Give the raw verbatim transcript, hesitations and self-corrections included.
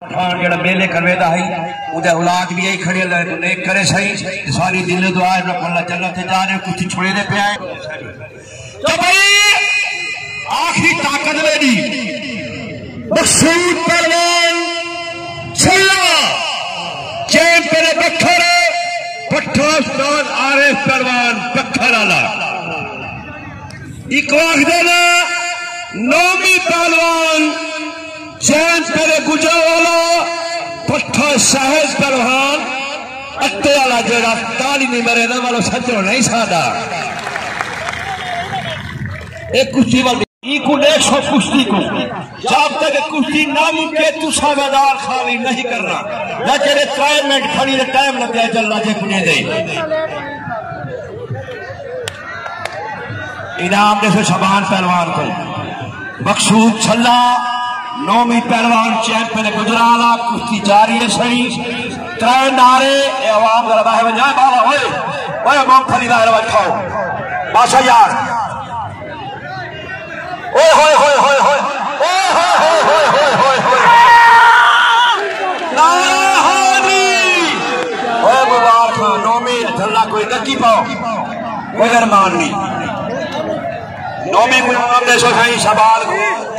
ठान जेड़ा मेले करवेदा है उदे औलाद भी यही खड़े ले तो नेक करे सही सारी दिल दुआ है अल्लाह जन्नत जा रहे कुछ छोड़े दे पे आए तो भाई आखिरी ताकत मेरी मकसूद पहलवान छल्ला चैन तेरे बखर पट्ठा उस्ताद आरिफ पहलवान बखर वाला एक वाख देना नौमी पहलवान चैन तेरे गुजर वाला पट्ठा साहब पहलवान अत्ते वाला जेड़ा ताली नहीं मरे ना वाला सचो नहीं सादा एक कुश्ती वाली इको एक सौ कुश्ती को जब तक कुश्ती ना मुके तू सावेदार खाली नहीं करना ना तेरे त्रै मिनट खड़ी ने टाइम लग जाए चल लाजे कुने दे इनाम दे शबान पहलवान को मकसूद छल्ला नौमी पहलवान चैंपियन गुजराला कुश्ती जारी है सही त्रै नारे आवाम जरा बाहर जाए बाबा ओए ओए मूंगफली बाहर खाओ बादशाह यार ओए होए होए होए होए ओए होए होए होए होए होए नाहानी ओए मुबारक नौमी झल्ला कोई नकी पाओ कोई अरमान नहीं नौमी गुलाम दे सो सही शबान